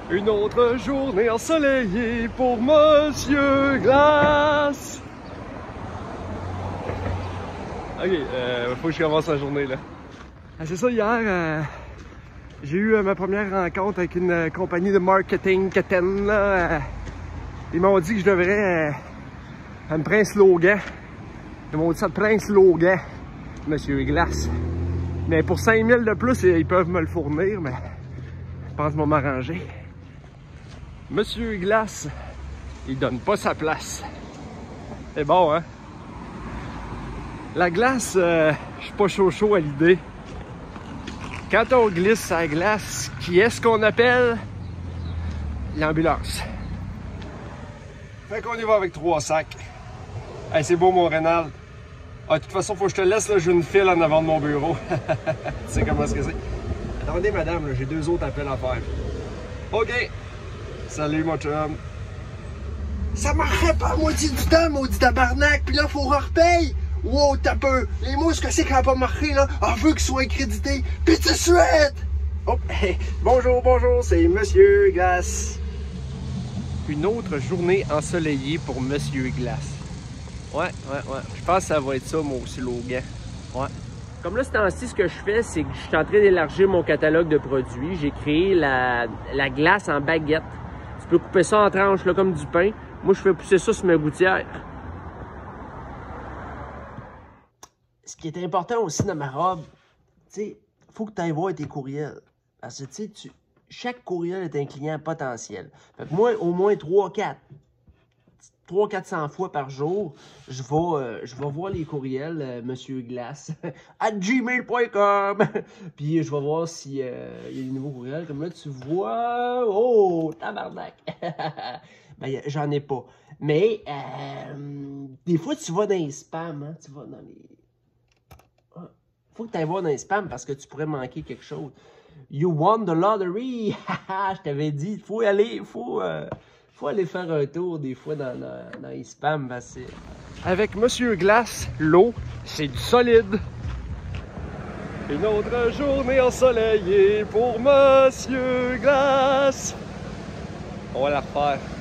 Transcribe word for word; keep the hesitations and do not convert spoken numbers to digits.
Une autre journée ensoleillée pour Monsieur Glace. Ok, euh, faut que je commence la journée là. Ah, c'est ça, hier, euh, j'ai eu euh, ma première rencontre avec une euh, compagnie de marketing quétaine, là. Euh, ils m'ont dit que je devrais euh, me prendre un slogan. Ils m'ont dit ça te prend un slogan, Monsieur Glace. Mais pour cinq mille de plus, ils peuvent me le fournir, mais je pense que je vais m'arranger. Monsieur Glace, il donne pas sa place. C'est bon, hein? La glace, euh, je suis pas chaud chaud à l'idée. Quand on glisse sa glace, qui est-ce qu'on appelle? L'ambulance. Fait qu'on y va avec trois sacs. Hey, c'est beau mon Rénal. Ah, de toute façon, faut que je te laisse, là, j'ai une file en avant de mon bureau. Tu sais comment est-ce que c'est? Attendez, madame, j'ai deux autres appels à faire. OK. Salut, mon chum. Ça marcherait pas à moitié du temps, maudit tabarnak, puis là, faut repayer. Wow, t'as peu. Les mots, ce que c'est qui n'a pas marché, là? Ah, je veux qu'ils soient crédités. Puis tu souhaites! Oh, hey, bonjour, bonjour, c'est Monsieur Glace. Une autre journée ensoleillée pour Monsieur Glace. Ouais, ouais, ouais. Je pense que ça va être ça, mon slogan. Ouais. Comme là, ce temps-ci, ce que je fais, c'est que je suis en train d'élargir mon catalogue de produits. J'ai créé la, la glace en baguette. Tu peux couper ça en tranches, là, comme du pain. Moi, je fais pousser ça sur ma gouttière. Ce qui est important aussi dans ma robe, tu sais, il faut que tu ailles voir tes courriels. Parce que, tu sais, tu, chaque courriel est un client potentiel. Fait que moi, au moins trois quatre. trois cents à quatre cents fois par jour, je vais, euh, je vais voir les courriels, euh, Monsieur Glace, à gmail point com. Puis je vais voir s'il y a des nouveaux courriels. Comme là, tu vois, oh, tabarnak. Ben, j'en ai pas. Mais, euh, des fois, tu vas dans les spams, hein, tu vas dans les... Faut que tu ailles voir dans les spams parce que tu pourrais manquer quelque chose. You won the lottery! Je t'avais dit, il faut aller, il faut... Euh... Faut aller faire un tour des fois dans, dans, dans les spams. Ben avec Monsieur Glace, l'eau, c'est du solide. Une autre journée ensoleillée pour Monsieur Glace. On va la refaire.